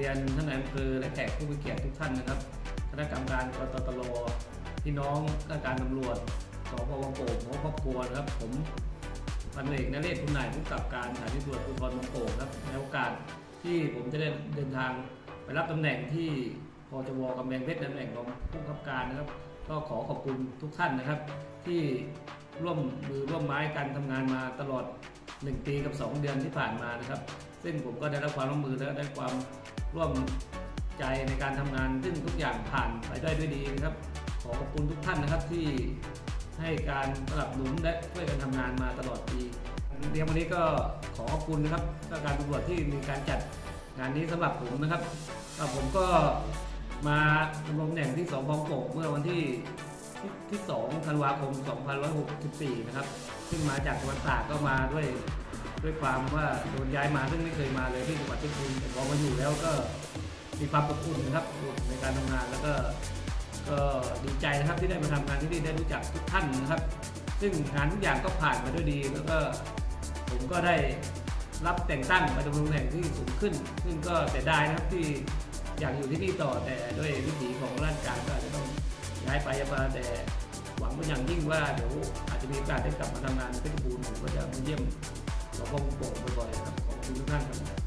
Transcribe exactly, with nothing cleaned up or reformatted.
รียนท่านนายอำเภอและแขกผู้มีเกียรติทุกท่านนะครับคณะกรรมการกตต.พี่น้องข้าราชการตำรวจสพ.วังโป่งหัวครอบครัวนะครับผมพันเอกนเรศคุณนายผู้กำกับการสถานีตำรวจภูธรวังโป่งครับในโอกาสที่ผมจะได้เดินทางไปรับตำแหน่งที่พจว.กำแพงเพชรตำแหน่งรองผู้กำกับการนะครับก็ขอขอบคุณทุกท่านนะครับที่ร่วมมือร่วมไม้การทำงานมาตลอดหนึ่งปีกับสองเดือนที่ผ่านมานะครับซึ่งผมก็ได้รับความร่วมมือและได้ความร่วมใจในการทำงานซึ่งทุกอย่างผ่านไปได้ด้วยดีนะครับขอขอบคุณทุกท่านนะครับที่ให้การสนับสนุนและช่วยกันทำงานมาตลอดปีเรียนวันนี้ก็ขอขอบคุณนะครับการตำรวจที่มีการจัดงานนี้สำหรับผมนะครับผมก็มาดำรงตำแหน่งที่สพ.วังโป่งเมื่อวันที่ที่สองธันวาคมสองพันห้าร้อยหกสิบสี่นะครับซึ่งมาจากจังหวัดตากก็มาด้วยด้วยความว่าโดนย้ายมาซึ่งไม่เคยมาเลยที่จังหวัดเพชรบูรณ์แต่พอมาอยู่แล้วก็มีความอบอุ่นนะครับในการทำงานแล้วก็ก็ดีใจนะครับที่ได้มาทำงานที่นี่ได้รู้จักทุกท่านนะครับซึ่งงานทุกอย่างก็ผ่านมาด้วยดีแล้วก็ผมก็ได้รับแต่งตั้งมาดำรงตำแหน่งที่สูงขึ้นซึ่งก็เสียดายนะครับที่อยากอยู่ที่นี่ต่อแต่ด้วยวิถีของราชการก็อาจจะต้องย้ายไปมาแต่หวังเป็นอย่างยิ่งว่าเดี๋ยวอาจจะมีโอกาสได้กลับมาทำงานในเพชรบูรณ์ผมก็จะมาเยี่ยมสพ.วังโป่งบ่อยๆครับขอบคุณทุกท่านครับ